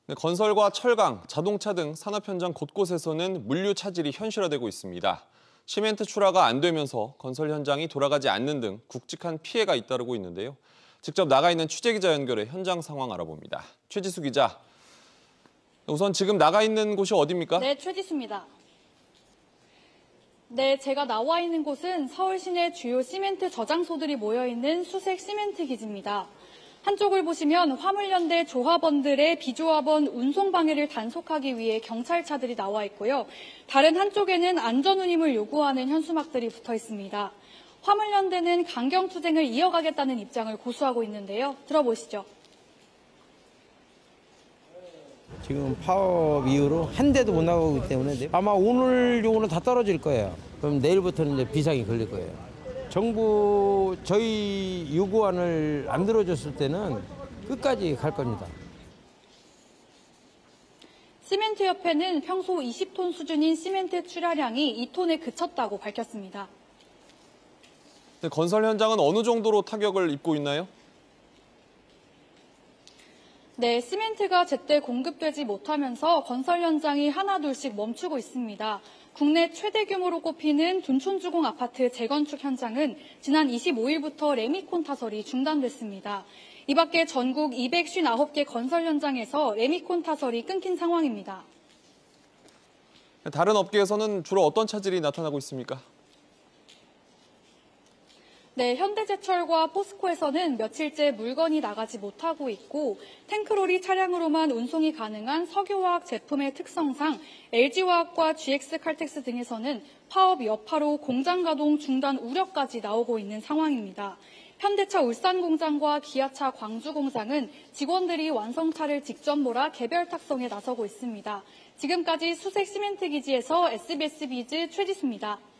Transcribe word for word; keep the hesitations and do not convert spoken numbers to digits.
네, 건설과 철강, 자동차 등 산업 현장 곳곳에서는 물류 차질이 현실화되고 있습니다. 시멘트 출하가 안 되면서 건설 현장이 돌아가지 않는 등 굵직한 피해가 잇따르고 있는데요. 직접 나가 있는 취재기자 연결해 현장 상황 알아봅니다. 최지수 기자, 우선 지금 나가 있는 곳이 어디입니까? 네, 최지수입니다. 네, 제가 나와 있는 곳은 서울 시내 주요 시멘트 저장소들이 모여있는 수색 시멘트 기지입니다. 한쪽을 보시면 화물연대 조합원들의 비조합원 운송 방해를 단속하기 위해 경찰차들이 나와 있고요. 다른 한쪽에는 안전운임을 요구하는 현수막들이 붙어 있습니다. 화물연대는 강경투쟁을 이어가겠다는 입장을 고수하고 있는데요. 들어보시죠. 지금 파업 이후로 한 대도 못 나가고 있기 때문에 아마 오늘 중으로 다 떨어질 거예요. 그럼 내일부터는 이제 비상이 걸릴 거예요. 정부 저희 요구안을 안 들어줬을 때는 끝까지 갈 겁니다. 시멘트협회는 평소 이십 톤 수준인 시멘트 출하량이 이 톤에 그쳤다고 밝혔습니다. 네, 건설 현장은 어느 정도로 타격을 입고 있나요? 네, 시멘트가 제때 공급되지 못하면서 건설 현장이 하나둘씩 멈추고 있습니다. 국내 최대 규모로 꼽히는 둔촌주공 아파트 재건축 현장은 지난 이십오일부터 레미콘 타설이 중단됐습니다. 이 밖에 전국 이백오십구 개 건설 현장에서 레미콘 타설이 끊긴 상황입니다. 다른 업계에서는 주로 어떤 차질이 나타나고 있습니까? 네, 현대제철과 포스코에서는 며칠째 물건이 나가지 못하고 있고 탱크로리 차량으로만 운송이 가능한 석유화학 제품의 특성상 엘지화학과 지엑스칼텍스 등에서는 파업 여파로 공장 가동 중단 우려까지 나오고 있는 상황입니다. 현대차 울산 공장과 기아차 광주 공장은 직원들이 완성차를 직접 몰아 개별 탁송에 나서고 있습니다. 지금까지 수색 시멘트 기지에서 에스비에스 비즈 최지수입니다.